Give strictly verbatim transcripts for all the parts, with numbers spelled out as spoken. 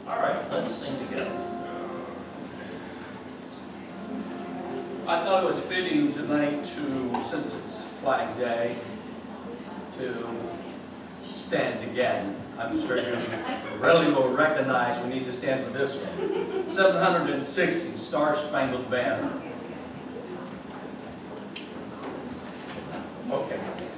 All right, let's sing together. I thought it was fitting tonight to, since it's Flag Day, to stand again. I'm sure you really will recognize we need to stand for this one. seven hundred sixty, Star Spangled Banner. Okay.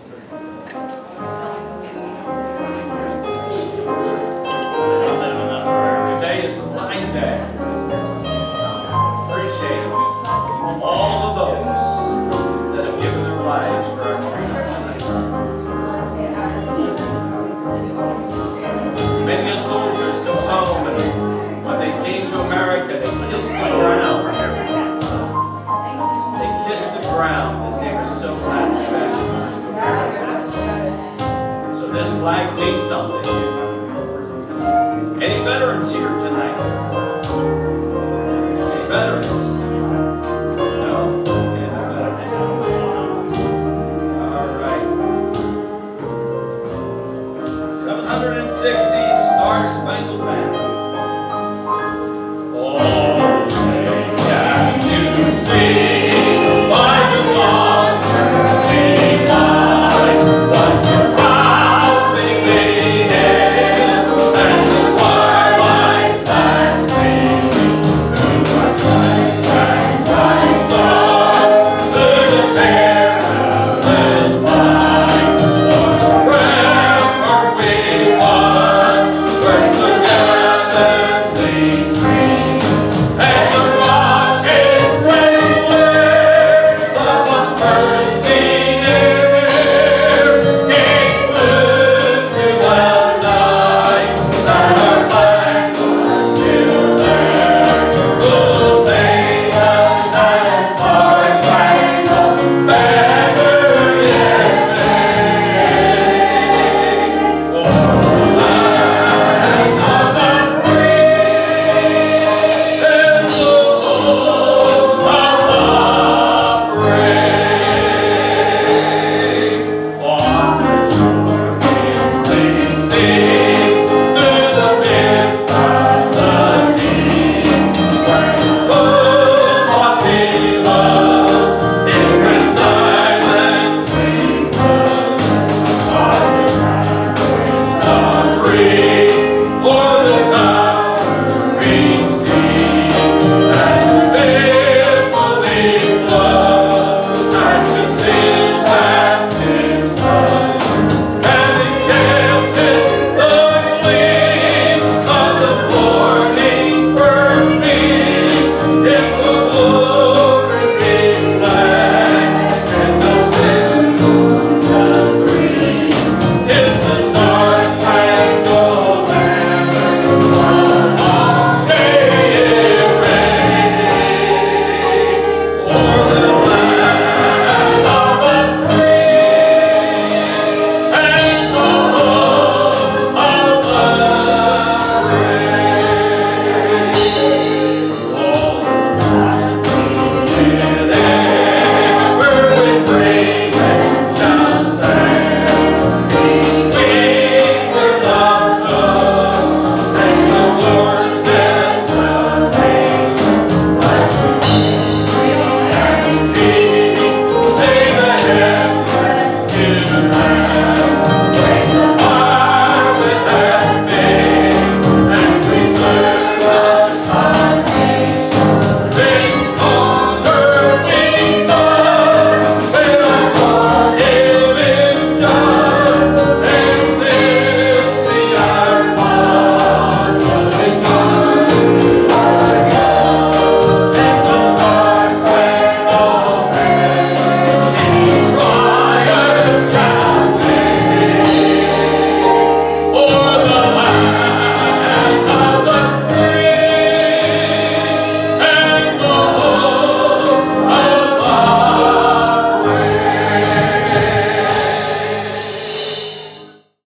Today is Flag Day. Appreciate all of those that have given their lives for our freedom. Many a soldiers come home, and when they came to America, they kissed the ground. They kissed the ground, and they were so glad to be back to America. So this flag means something. Any veterans here tonight? Any veterans? No? Okay, no veterans. All right. seven hundred sixty, the Star Spangled Banner.